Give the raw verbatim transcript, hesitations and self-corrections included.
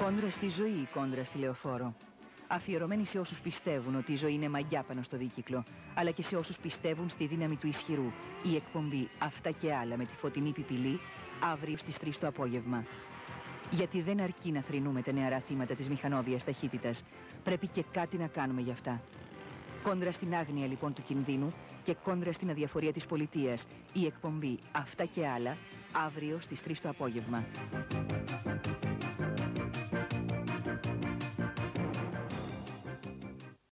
Κόντρα στη ζωή, η κόντρα στη λεωφόρο. Αφιερωμένη σε όσους πιστεύουν ότι η ζωή είναι μαγιά πάνω στο δίκυκλο, αλλά και σε όσους πιστεύουν στη δύναμη του ισχυρού. Η εκπομπή «Αυτά και άλλα» με τη Φωτεινή Πιπηλή, αύριο στις τρεις το απόγευμα. Γιατί δεν αρκεί να θρηνούμε τα νεαρά θύματα της μηχανόβιας ταχύτητας. Πρέπει και κάτι να κάνουμε γι' αυτά. Κόντρα στην άγνοια λοιπόν του κινδύνου και κόντρα στην αδιαφορία της πολιτείας. Η εκπομπή «Αυτά και άλλα» αύριο στις τρεις το απόγευμα.